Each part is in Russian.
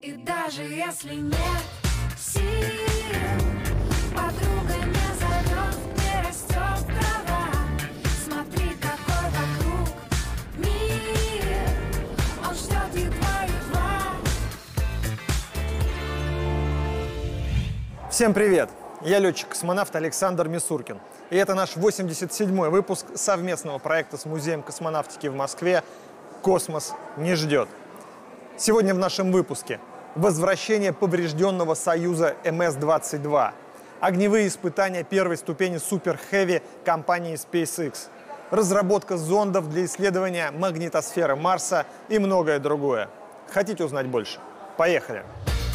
И даже если нет сил, подруга не зовет, не растет трава. Смотри, какой вокруг мир, он ждет едва-едва. Всем привет! Я летчик-космонавт Александр Мисуркин. И это наш 87-й выпуск совместного проекта с Музеем космонавтики в Москве «Космос не ждет». Сегодня в нашем выпуске возвращение поврежденного Союза МС-22, огневые испытания первой ступени Super Heavy компании SpaceX, разработка зондов для исследования магнитосферы Марса и многое другое. Хотите узнать больше? Поехали!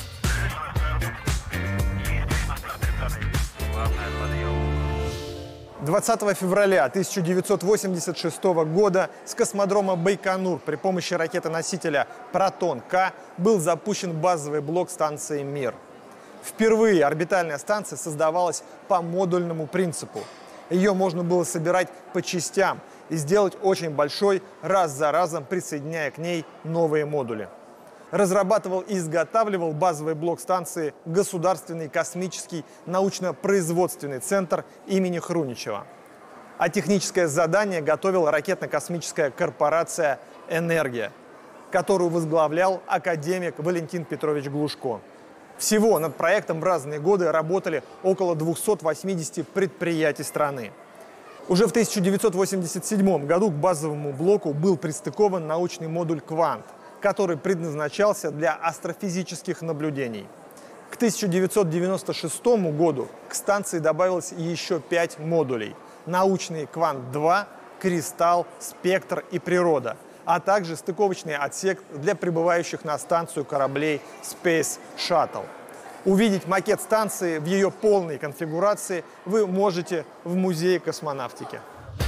20 февраля 1986 года с космодрома Байконур при помощи ракеты-носителя «Протон-К» был запущен базовый блок станции «Мир». Впервые орбитальная станция создавалась по модульному принципу. Ее можно было собирать по частям и сделать очень большой, раз за разом присоединяя к ней новые модули. Разрабатывал и изготавливал базовый блок станции Государственный космический научно-производственный центр имени Хруничева. А техническое задание готовила ракетно-космическая корпорация «Энергия», которую возглавлял академик Валентин Петрович Глушко. Всего над проектом в разные годы работали около 280 предприятий страны. Уже в 1987 году к базовому блоку был пристыкован научный модуль «Квант», который предназначался для астрофизических наблюдений. К 1996 году к станции добавилось еще 5 модулей – научные «Квант-2», «Кристалл», «Спектр» и «Природа», а также стыковочный отсек для прибывающих на станцию кораблей Space Shuttle. Увидеть макет станции в ее полной конфигурации вы можете в Музее космонавтики.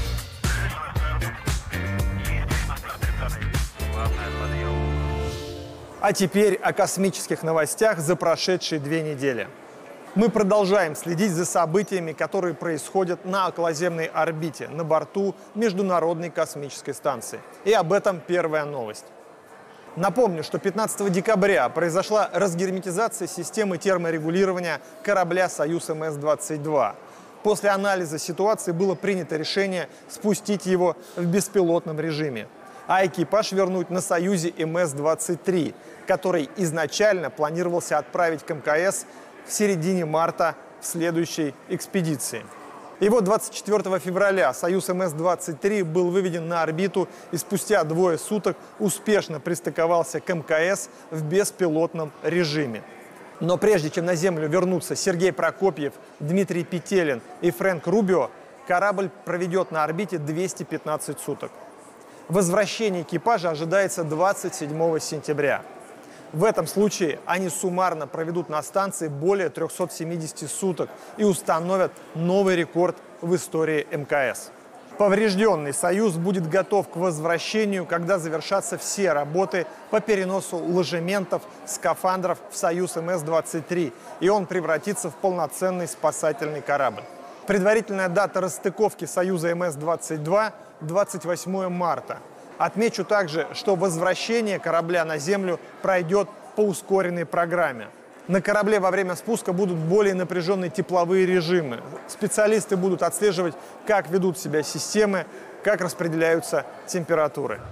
А теперь о космических новостях за прошедшие 2 недели. Мы продолжаем следить за событиями, которые происходят на околоземной орбите на борту Международной космической станции. И об этом первая новость. Напомню, что 15 декабря произошла разгерметизация системы терморегулирования корабля «Союз МС-22». После анализа ситуации было принято решение спустить его в беспилотном режиме, а экипаж вернуть на «Союзе МС-23», который изначально планировался отправить к МКС в середине марта в следующей экспедиции. И вот 24 февраля «Союз МС-23» был выведен на орбиту и спустя 2 суток успешно пристыковался к МКС в беспилотном режиме. Но прежде чем на Землю вернутся Сергей Прокопьев, Дмитрий Петелин и Фрэнк Рубио, корабль проведет на орбите 215 суток. Возвращение экипажа ожидается 27 сентября. В этом случае они суммарно проведут на станции более 370 суток и установят новый рекорд в истории МКС. Поврежденный «Союз» будет готов к возвращению, когда завершатся все работы по переносу ложементов, скафандров в «Союз МС-23», и он превратится в полноценный спасательный корабль. Предварительная дата расстыковки «Союза МС-22» – 28 марта. Отмечу также, что возвращение корабля на Землю пройдет по ускоренной программе. На корабле во время спуска будут более напряженные тепловые режимы. Специалисты будут отслеживать, как ведут себя системы, как распределяются температуры.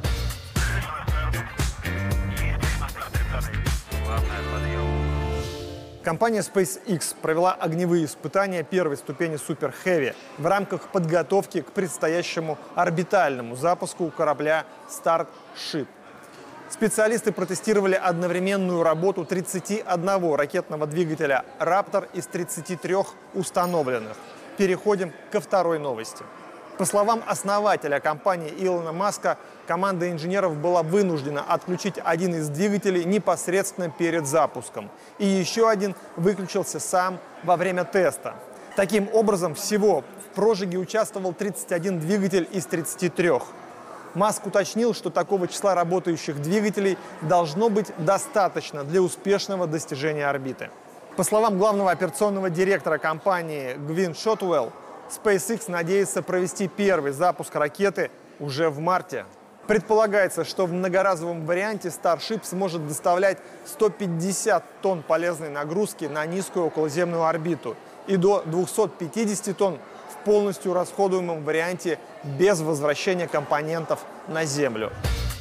Компания SpaceX провела огневые испытания первой ступени Super Heavy в рамках подготовки к предстоящему орбитальному запуску корабля Starship. Специалисты протестировали одновременную работу 31 ракетного двигателя Raptor из 33 установленных. Переходим ко второй новости. По словам основателя компании Илона Маска, команда инженеров была вынуждена отключить один из двигателей непосредственно перед запуском. И еще один выключился сам во время теста. Таким образом, всего в прожиге участвовал 31 двигатель из 33. Маск уточнил, что такого числа работающих двигателей должно быть достаточно для успешного достижения орбиты. По словам главного операционного директора компании Гвин Шотуэлл, SpaceX надеется провести первый запуск ракеты уже в марте. Предполагается, что в многоразовом варианте Starship сможет доставлять 150 тонн полезной нагрузки на низкую околоземную орбиту и до 250 тонн в полностью расходуемом варианте без возвращения компонентов на Землю.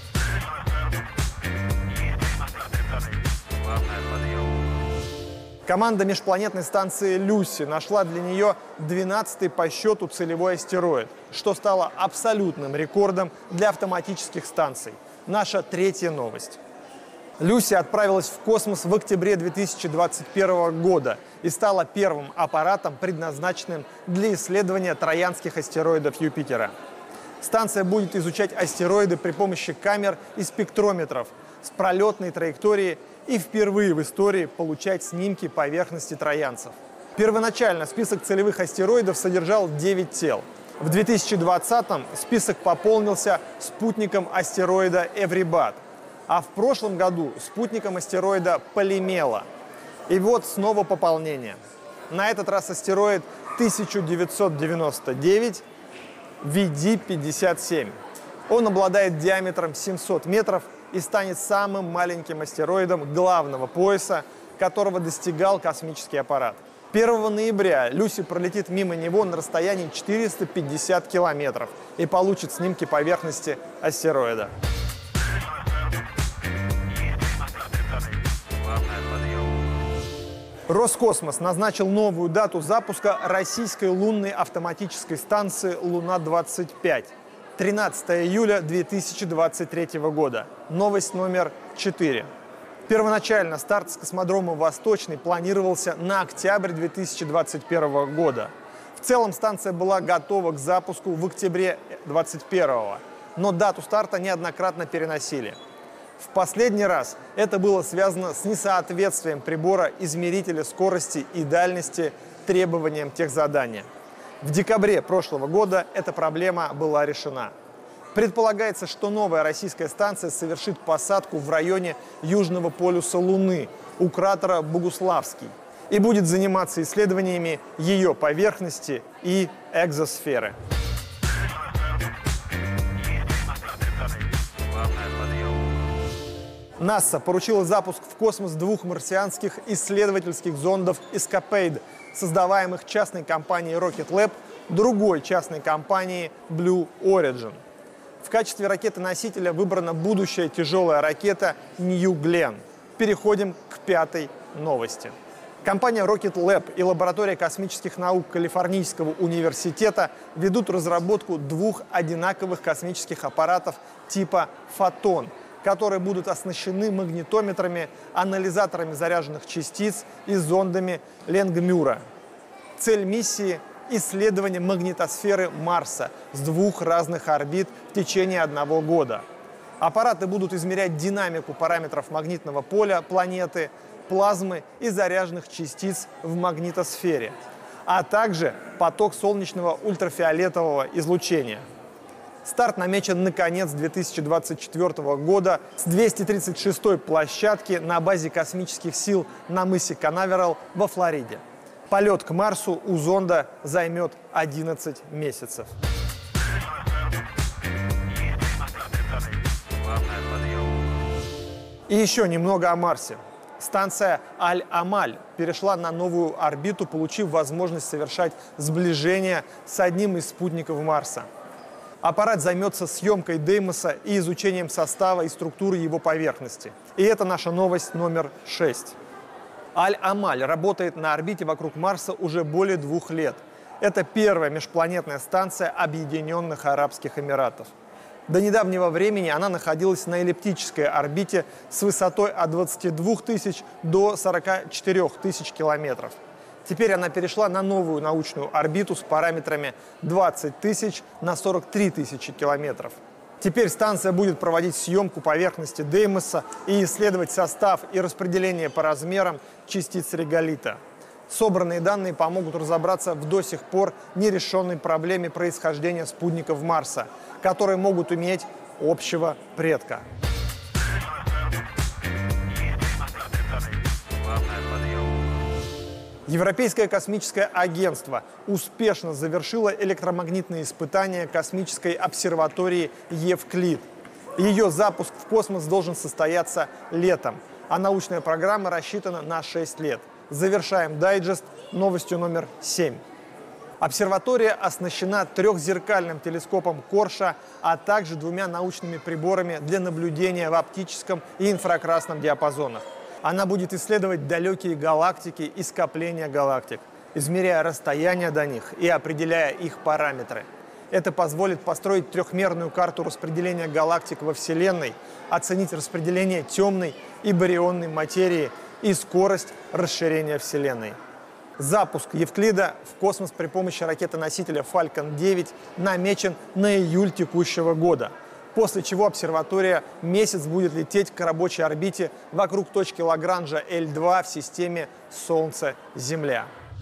Команда межпланетной станции «Люси» нашла для нее 12-й по счету целевой астероид, что стало абсолютным рекордом для автоматических станций. Наша третья новость. «Люси» отправилась в космос в октябре 2021 года и стала первым аппаратом, предназначенным для исследования троянских астероидов Юпитера. Станция будет изучать астероиды при помощи камер и спектрометров с пролетной траекторией и впервые в истории получать снимки поверхности троянцев. Первоначально список целевых астероидов содержал 9 тел. В 2020-м список пополнился спутником астероида Эврибат, а в прошлом году спутником астероида Полимела. И вот снова пополнение. На этот раз астероид 1999 VD57. Он обладает диаметром 700 метров и станет самым маленьким астероидом главного пояса, которого достигал космический аппарат. 1 ноября Люси пролетит мимо него на расстоянии 450 километров и получит снимки поверхности астероида. Роскосмос назначил новую дату запуска российской лунной автоматической станции «Луна-25». 13 июля 2023 года. Новость номер 4. Первоначально старт с космодрома «Восточный» планировался на октябрь 2021 года. В целом станция была готова к запуску в октябре 2021, но дату старта неоднократно переносили. В последний раз это было связано с несоответствием прибора измерителя скорости и дальности требованиям техзадания. В декабре прошлого года эта проблема была решена. Предполагается, что новая российская станция совершит посадку в районе южного полюса Луны у кратера Богуславский и будет заниматься исследованиями ее поверхности и экзосферы. НАСА поручила запуск в космос 2 марсианских исследовательских зондов «Эскапейд», создаваемых частной компанией Rocket Lab, другой частной компанией Blue Origin. В качестве ракеты-носителя выбрана будущая тяжелая ракета New Glenn. Переходим к 5-й новости. Компания Rocket Lab и лаборатория космических наук Калифорнийского университета ведут разработку 2 одинаковых космических аппаратов типа «Фотон», которые будут оснащены магнитометрами, анализаторами заряженных частиц и зондами Ленгмюра. Цель миссии – исследование магнитосферы Марса с 2 разных орбит в течение 1 года. Аппараты будут измерять динамику параметров магнитного поля планеты, плазмы и заряженных частиц в магнитосфере, а также поток солнечного ультрафиолетового излучения. Старт намечен на конец 2024 года с 236-й площадки на базе космических сил на мысе Канаверал во Флориде. Полет к Марсу у зонда займет 11 месяцев. И еще немного о Марсе. Станция Аль-Амаль перешла на новую орбиту, получив возможность совершать сближение с одним из спутников Марса. Аппарат займется съемкой Деймоса и изучением состава и структуры его поверхности. И это наша новость номер 6. Аль-Амаль работает на орбите вокруг Марса уже более 2 лет. Это первая межпланетная станция Объединенных Арабских Эмиратов. До недавнего времени она находилась на эллиптической орбите с высотой от 22 тысяч до 44 тысяч километров. Теперь она перешла на новую научную орбиту с параметрами 20 тысяч на 43 тысячи километров. Теперь станция будет проводить съемку поверхности Деймоса и исследовать состав и распределение по размерам частиц реголита. Собранные данные помогут разобраться в до сих пор нерешенной проблеме происхождения спутников Марса, которые могут иметь общего предка. Европейское космическое агентство успешно завершило электромагнитные испытания космической обсерватории Евклид. Ее запуск в космос должен состояться летом, а научная программа рассчитана на 6 лет. Завершаем дайджест новостью номер 7. Обсерватория оснащена трехзеркальным телескопом Корша, а также 2 научными приборами для наблюдения в оптическом и инфракрасном диапазонах. Она будет исследовать далекие галактики и скопления галактик, измеряя расстояние до них и определяя их параметры. Это позволит построить трехмерную карту распределения галактик во Вселенной, оценить распределение темной и барионной материи и скорость расширения Вселенной. Запуск Евклида в космос при помощи ракеты-носителя Falcon 9 намечен на июль текущего года, после чего обсерватория месяц будет лететь к рабочей орбите вокруг точки Лагранжа L2 в системе Солнце-Земля.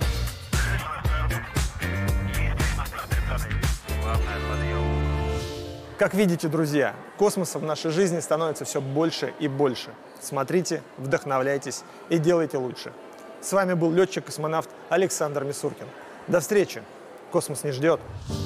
Как видите, друзья, космоса в нашей жизни становится все больше и больше. Смотрите, вдохновляйтесь и делайте лучше. С вами был летчик-космонавт Александр Мисуркин. До встречи! Космос не ждет.